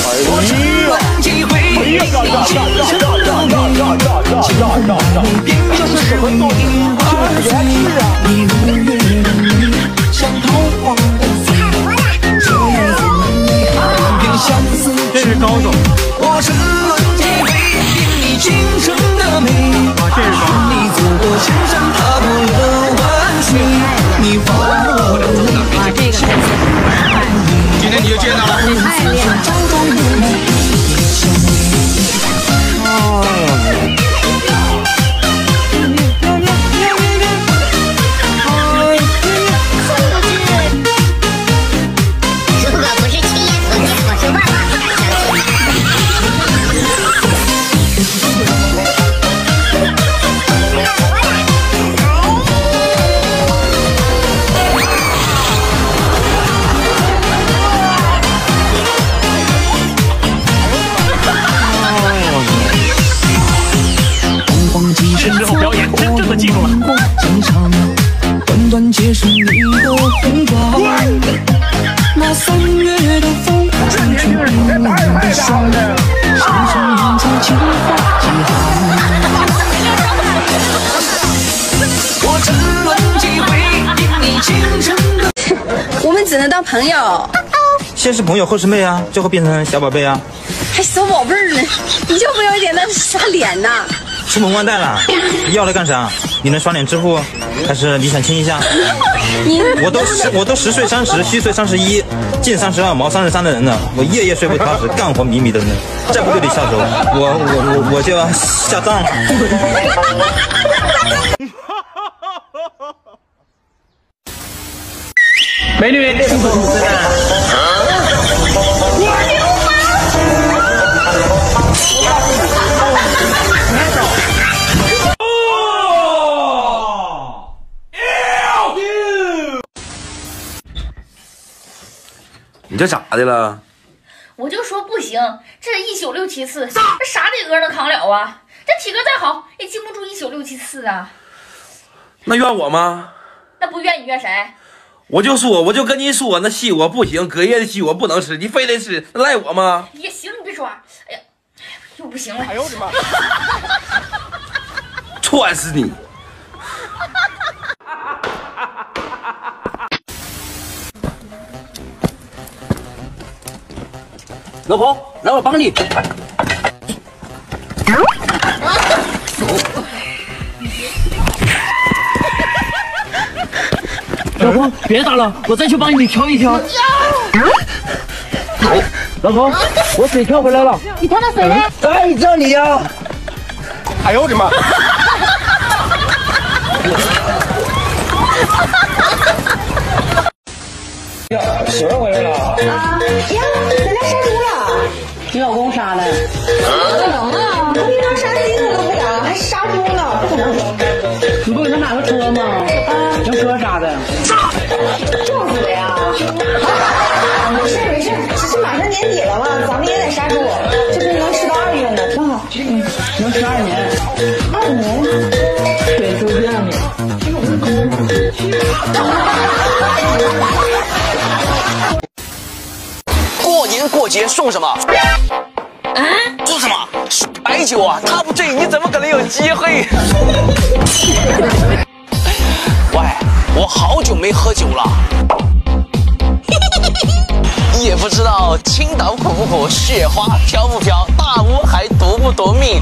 我沉沦几回，你倾城的美，你变成是你花水，你如月的你，像桃花的醉，这样子你偏偏相思。这是高总。我沉沦几回，你倾城的美，你走过千山踏过了万水，你放我的哇，这个太今天你就见到了，这太厉害了。之后表演真正的记住了。短短结束你的红妆，那3月的风，吹吹不冷的霜，深深印在情话几行。我沉沦几回，你倾城的。 我们只能当朋友。 先是朋友，后是妹啊，最后变成小宝贝啊。 还小宝贝儿呢？你就没有一点那傻脸呐？ 出门忘带了，要来干啥？你能刷点支付，还是你想亲一下？我都10岁30，虚岁31，近32，毛33的人呢，我夜夜睡不踏实，干活迷迷的人，再不对你下手，我就要下葬了。美女，这是什么呢？ 你这咋的了？ 我就说不行，这1宿6、7次，这啥体格能扛了啊？这体格再好，也经不住1宿6、7次啊。 那怨我吗？ 那不怨你怨谁？ 我就跟你说，那戏我不行，隔夜的戏我不能吃，你非得吃，那赖我吗？ 也行，你别说话。哎呀，又不行了。 哎呦我的妈！串死你！ 老婆，来我帮你。老婆，别打了，我再去帮你挑一挑。老婆，我水挑回来了。 你挑的水呢？ 在这里呀。 哎呦我的妈！ 媳妇回来了。 啊呀，咱家杀猪了。 你老公杀的？ 不能啊，他平常杀鸡他都不打，还杀猪呢，不能。 你不给他买个车吗？用车杀的。 撞死的呀！没事没事，只是马上年底了嘛，咱们也得杀猪，这不能吃到2月呢，多好。 能吃2年。 2年？ 对，就是这样的。 过年过节送什么？送什么？白酒啊！他不醉，你怎么可能有机会？喂，我好久没喝酒了。也不知道青岛苦不苦，雪花飘不飘，大屋还夺不夺命？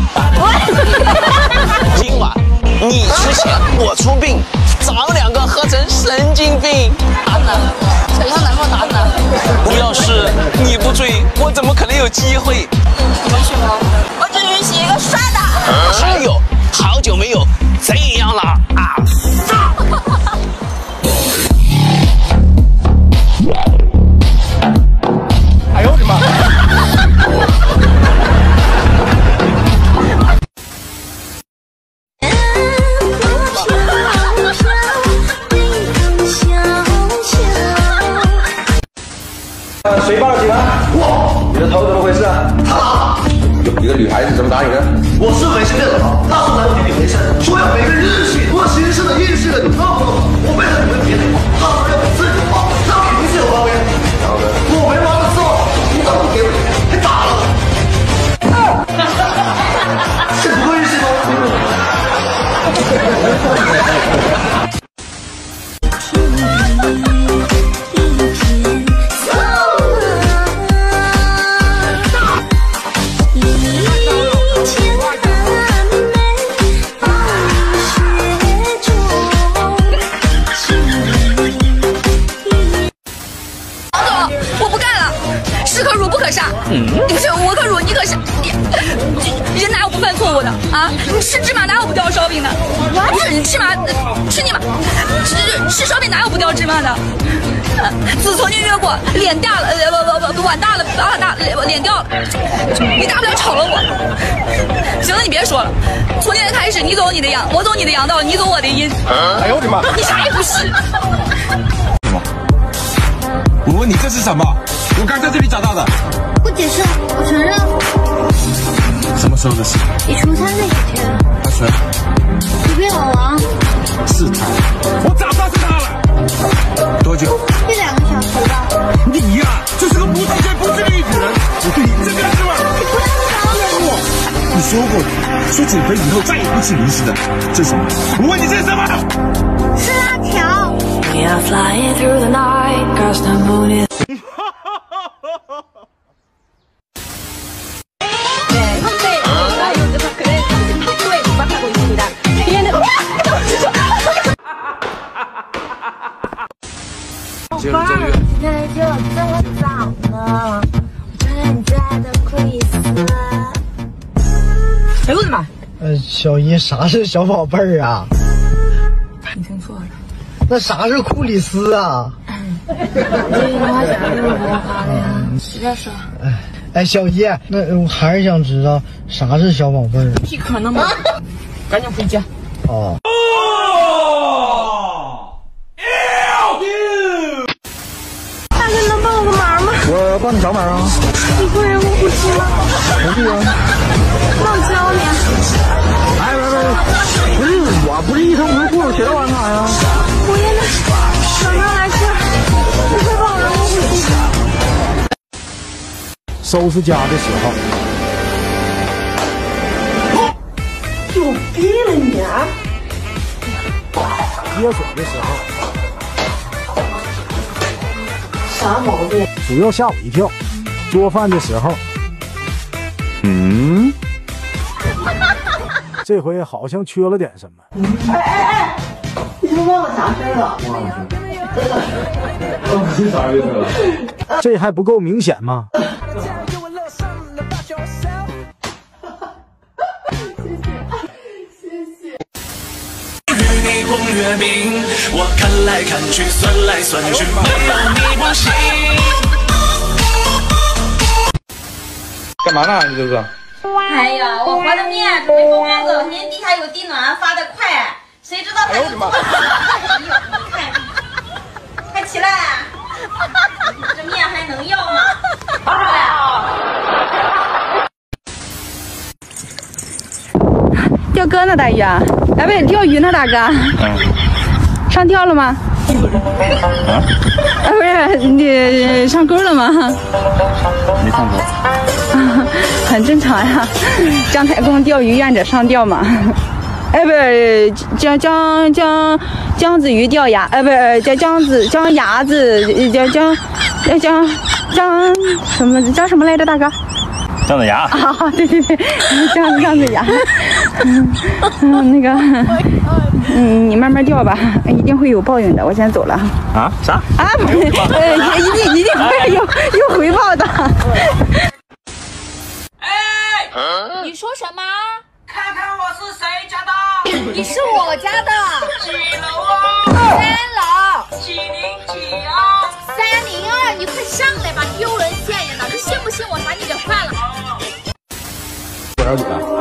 今晚你出钱，我出病，咱2个喝成神经病。打哪？谁让男朋友打哪？要是你不追，我怎么可能有机会？ 怎么去吗？我只允许一个帅的。 还有，好久没有这样了啊！ 哎呦我的妈！ 谁报了警啊？我，你的头怎么回事啊？ 他打了。 一个女孩子怎么打你呢？ 我是维生电脑，那时候来我给你维生，说要每个日系，我形式的、意式的，你套不懂。我为了你们别的，他说要自由包，那肯定是有包的。我没包的时候，你怎么不给我？还打可傻，不是我可辱，你可傻。人哪有不犯错误的啊？吃芝麻哪有不掉烧饼的？芝麻吃你妈，吃烧饼哪有不掉芝麻的？自从你越过，脸大了，碗大了，脸掉了，你大不了炒了我。行了，你别说了，从今天开始，你走你的阳，我走你的阳道，你走我的阴。 哎呦我的妈！ 你啥也不是。 我问你这是什么？我刚在这里找到的。 不解释，我承认。 什么时候的事？ 你出差那几天。 阿纯， 你变老王。 是他，我找到是他了。多久 1-2个小时吧。 你呀，就是个不自觉不自律的人。我对你这个是吗？ 你不要打我！ 你说过的，说减肥以后再也不吃零食的，这是什么？我问你这是什么？ 是辣条。 We are flying through the night, 'cause the moon is. 接着这个。 现在就这么早呢，真假的亏死。 哎呦我的妈！小姨，啥是小宝贝儿啊？ 你听错了。 那啥是库里斯啊？ 这句话讲的是我发的呀，随便说。 哎，小姨，那我还是想知道啥是小宝贝儿。 屁可能吗？赶紧回家。 哦。 大哥，能帮我个忙吗？ 我帮你找哪儿啊？ 你会人工呼吸吗？ 不会啊。 那我教你。 哎，不是，我不是一生不是护士，学这玩意儿干啥呀？ 我也那手上来气儿，你会帮我人工呼吸？ 收拾家的时候。 有病了你啊！ 接水的时候。 啥毛病？ 主要吓我一跳。做饭的时候，这回好像缺了点什么。 哎，你是忘了啥事儿了？ 是啥意思？ 这还不够明显吗？ 月明，我看来看去，算来算去，没有你不行。 干嘛呢？你这是？ 哎呀，我和的面准备包包子，年底还有地暖，发的快，谁知道他就做了。哎呦，你看，快起来，这面还能要吗？ 钓哥呢，大鱼啊？哎，不是钓鱼呢，大哥。上钓了吗？不是，你上钩了吗？ 没上钩。 很正常呀，姜太公钓鱼，愿者上钓嘛。哎，不是姜子鱼钓鸭，不是姜牙子姜什么来着，大哥？ 姜子牙啊，对，姜子牙。那个，你慢慢钓吧，一定会有报应的。我先走了。 啊？啥？ 啊，不是，一定会有回报的。 你说什么？ 看看我是谁家的？ 你是我家的。 几楼啊 3楼。 几零几啊 302，你快上来吧，丢人现眼的！你信不信我把你给换了？ 多少点？